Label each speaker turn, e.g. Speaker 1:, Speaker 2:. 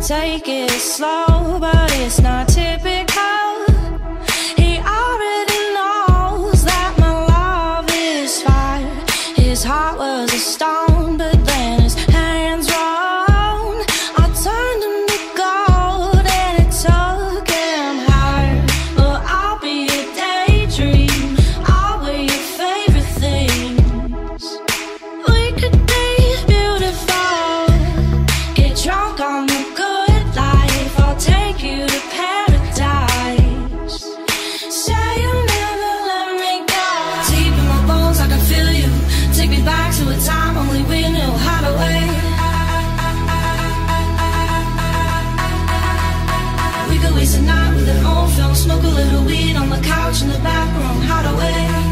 Speaker 1: Take it slow, but it's not typical. He already knows that my love is fire. His heart was a stone, but then his hands rolled. I turned him to gold and it took him higher. But I'll be a daydream, I'll wear your favorite things. We could be beautiful, get drunk on the good life. I'll take you to paradise. Say you'll never let me go. Deep in my bones I can feel you. Take me back to a time only we knew how to wait. We could waste a night with an old film, smoke a little weed on the couch in the back room, how to wait.